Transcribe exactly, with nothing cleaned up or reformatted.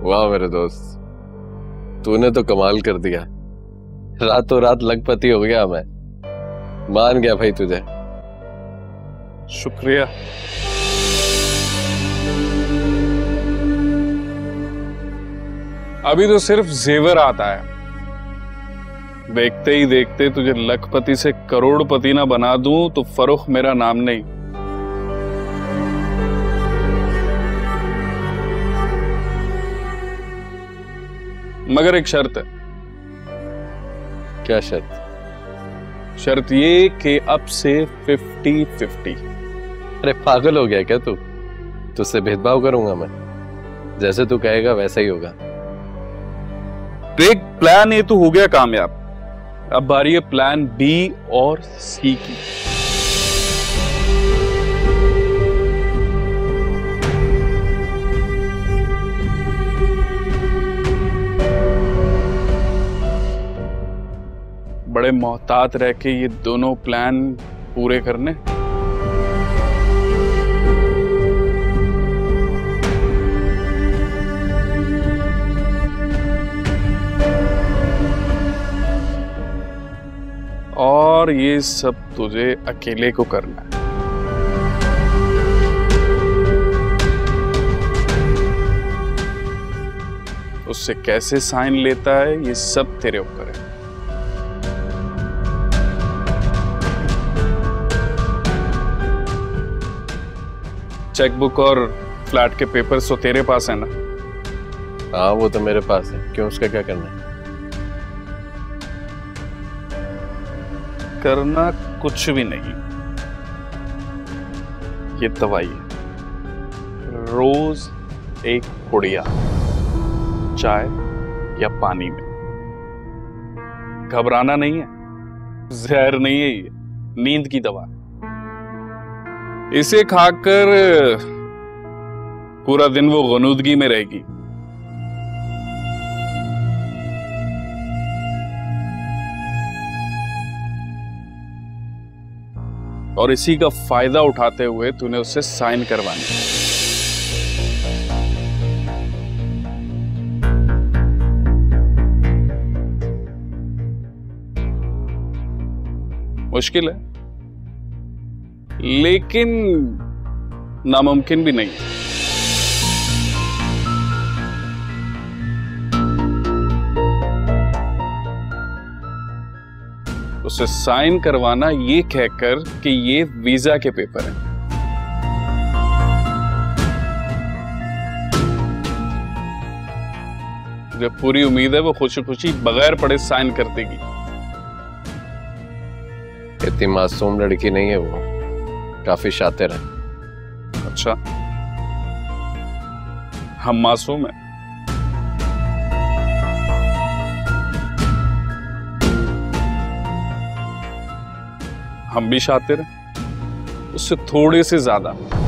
वाह मेरे दोस्त, तूने तो कमाल कर दिया। रातों रात लखपति हो गया मैं। मान गया भाई तुझे। शुक्रिया। अभी तो सिर्फ जेवर आता है, देखते ही देखते तुझे लखपति से करोड़पति ना बना दूं तो फरुख मेरा नाम नहीं। मगर एक शर्त है। क्या शर्त? शर्त ये कि अब से फिफ्टी फिफ्टी। अरे पागल हो गया क्या तू? तुझसे भेदभाव करूंगा मैं? जैसे तू कहेगा वैसा ही होगा। एक प्लान ए तो हो गया कामयाब, अब बारी है प्लान बी और सी की। बड़े मोहतात रह के ये दोनों प्लान पूरे करने। और ये सब तुझे अकेले को करना है। उससे कैसे साइन लेता है ये सब तेरे ऊपर है। चेकबुक और फ्लैट के पेपर्स तो तेरे पास है ना? हाँ वो तो मेरे पास है, क्यों? उसका क्या करना है? करना कुछ भी नहीं, ये दवाई है। रोज एक पुड़िया चाय या पानी में। घबराना नहीं है, जहर नहीं है, ये नींद की दवा है। इसे खाकर पूरा दिन वो गनूदगी में रहेगी। और इसी का फायदा उठाते हुए तूने उससे साइन करवाने। मुश्किल है, लेकिन नामुमकिन भी नहीं है। उसे साइन करवाना ये कहकर कि ये वीजा के पेपर हैं। मुझे पूरी उम्मीद है वो खुशी खुशी बगैर पढ़े साइन कर देगी। इतनी मासूम लड़की नहीं है वो, काफी शातिर है। अच्छा, हम मासूम हैं? हम भी शातिर हैं, उससे थोड़े से ज्यादा।